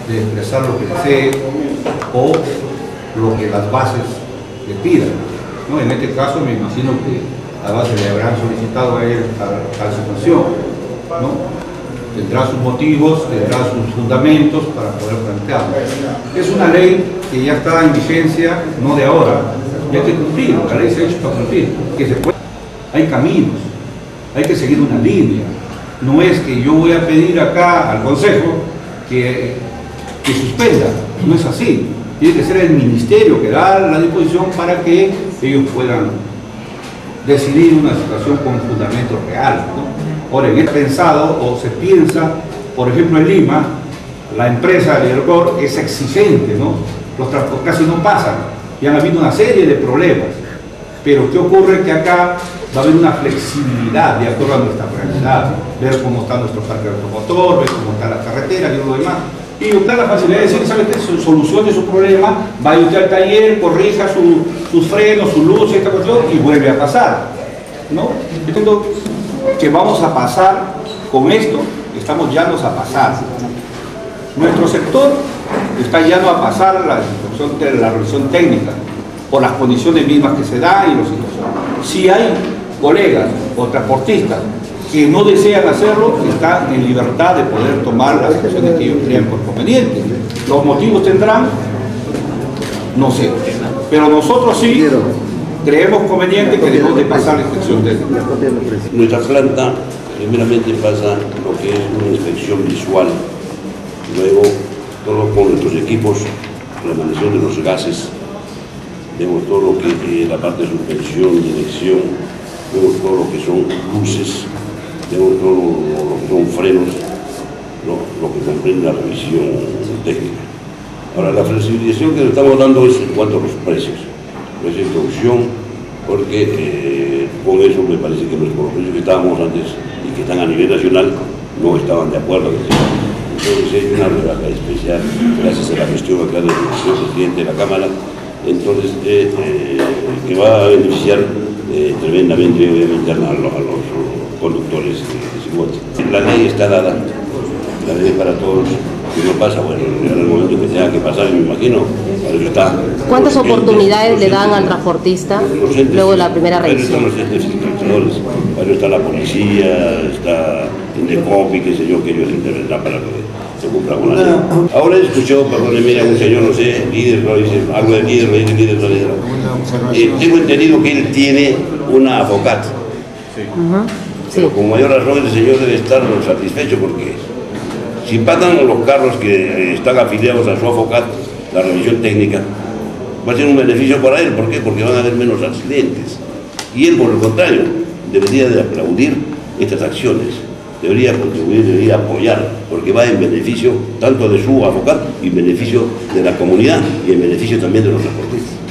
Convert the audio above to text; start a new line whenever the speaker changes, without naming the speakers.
de expresar lo que desee o lo que las bases le pidan, ¿no? En este caso me imagino que las bases le habrán solicitado a él tal situación, ¿no? Tendrá sus motivos, tendrá sus fundamentos para poder plantearlo. Es una ley que ya está en vigencia, no de ahora, y hay que cumplir, la ley se ha hecho para cumplir. Que se puede. Hay caminos, hay que seguir una línea. No es que yo voy a pedir acá al Consejo que suspenda, no es así. Tiene que ser el Ministerio que da la disposición para que ellos puedan decidir una situación con fundamentos reales, ¿no? Ahora, en este pensado o se piensa, por ejemplo en Lima, la empresa de Hidrocor es exigente, ¿no? Los transportes casi no pasan y han habido una serie de problemas. Pero ¿qué ocurre? Que acá va a haber una flexibilidad de acuerdo a nuestra realidad, ver cómo está nuestro parque automotor, ver cómo están las carreteras y lo demás. Y nos da la facilidad de decir, ¿sabe qué? Solucione su problema, vaya usted al taller, corrija sus frenos, sus luces, esta cuestión, y vuelve a pasar, ¿no? Entiendo que vamos a pasar con esto, estamos llanos a pasar. Nuestro sector está llano a pasar la revisión técnica, por las condiciones mismas que se dan y los situaciones. Si hay colegas o transportistas que no desean hacerlo, están en libertad de poder tomar las acciones que ellos crean por conveniente. Los motivos tendrán, no sé, pero nosotros sí creemos conveniente que debemos de pasar la inspección técnica.
Nuestra planta primeramente pasa lo que es una inspección visual, luego todo con nuestros equipos, la manejo de los gases, vemos todo lo que es la parte de suspensión, dirección, vemos todo lo que son luces, vemos todo lo que son frenos, lo que comprende la revisión técnica. Ahora, la flexibilización que le estamos dando es en cuanto a los precios. No es introducción, porque con eso me parece que los precios que estábamos antes y que están a nivel nacional no estaban de acuerdo. Entonces hay una rebaja especial gracias a la gestión acá del señor presidente de la Cámara, entonces que va a beneficiar tremendamente obviamente a los conductores de Ciguacha. La ley está dada, la ley para todos. Si no pasa, bueno, en el momento que tenga que pasar, me imagino, para eso está.
¿Cuántas oportunidades le dan al transportista luego de la primera revisión?
Para eso están los entes fiscalizadores, para eso está la policía, está el DECOPI, qué sé yo, que ellos intervendrán para que se cumpla con la ley. Ahora he escuchado, perdóneme, a un señor, no sé, líder, algo de líder, tengo entendido que él tiene una Afocat. Pero con mayor razón el señor debe estar satisfecho porque si pasan los carros que están afiliados a su Afocat, la revisión técnica, va a ser un beneficio para él. ¿Por qué? Porque van a haber menos accidentes. Y él, por el contrario, debería de aplaudir estas acciones, debería contribuir, debería apoyar, porque va en beneficio tanto de su Afocat y en beneficio de la comunidad y en beneficio también de los transportistas.